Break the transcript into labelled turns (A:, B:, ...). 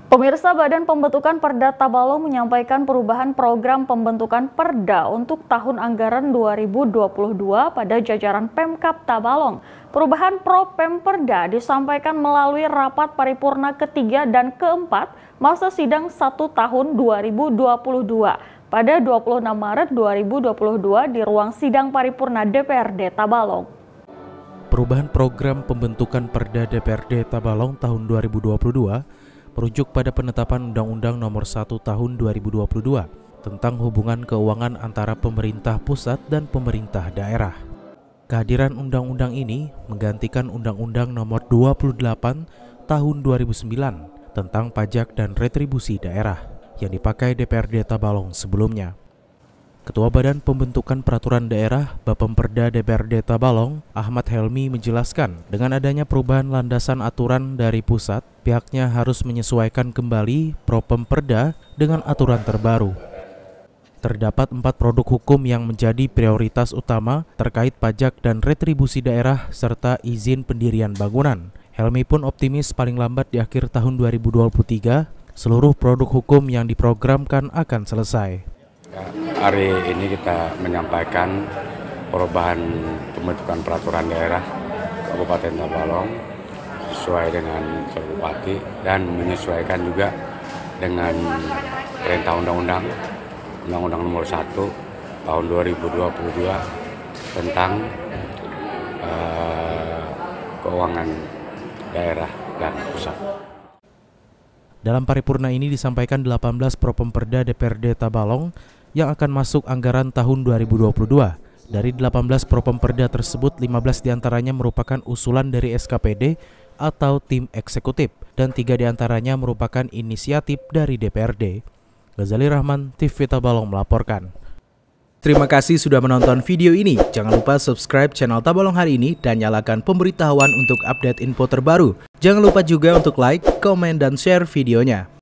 A: Pemirsa, Badan Pembentukan Perda Tabalong menyampaikan perubahan program pembentukan Perda untuk tahun anggaran 2022 pada jajaran Pemkab Tabalong. Perubahan Pro-Pemperda disampaikan melalui rapat paripurna ketiga dan keempat masa sidang 1 tahun 2022 pada 26 Maret 2022 di ruang sidang paripurna DPRD Tabalong.
B: Perubahan program pembentukan Perda DPRD Tabalong tahun 2022 merujuk pada penetapan Undang-Undang Nomor 1 Tahun 2022 tentang hubungan keuangan antara pemerintah pusat dan pemerintah daerah. Kehadiran undang-undang ini menggantikan Undang-Undang Nomor 28 Tahun 2009 tentang pajak dan retribusi daerah yang dipakai DPRD Tabalong sebelumnya. Ketua Badan Pembentukan Peraturan Daerah Bapemperda DPRD Tabalong, Ahmad Helmi menjelaskan, dengan adanya perubahan landasan aturan dari pusat, pihaknya harus menyesuaikan kembali Pro-Pemperda dengan aturan terbaru. Terdapat 4 produk hukum yang menjadi prioritas utama terkait pajak dan retribusi daerah serta izin pendirian bangunan. Helmi pun optimis paling lambat di akhir tahun 2023, seluruh produk hukum yang diprogramkan akan selesai.
C: Hari ini kita menyampaikan perubahan pembentukan peraturan daerah Kabupaten Tabalong sesuai dengan Bupati dan menyesuaikan juga dengan perintah Undang-Undang Nomor 1 Tahun 2022 tentang keuangan daerah dan pusat.
B: Dalam paripurna ini disampaikan 18 Pro-Pemperda DPRD Tabalong yang akan masuk anggaran tahun 2022. Dari 18 Pro-Pemperda tersebut, 15 diantaranya merupakan usulan dari SKPD atau tim eksekutif, dan 3 diantaranya merupakan inisiatif dari DPRD. Ghazali Rahman, TV Tabalong melaporkan.
D: Terima kasih sudah menonton video ini. Jangan lupa subscribe channel Tabalong Hari Ini dan nyalakan pemberitahuan untuk update info terbaru. Jangan lupa juga untuk like, komen, dan share videonya.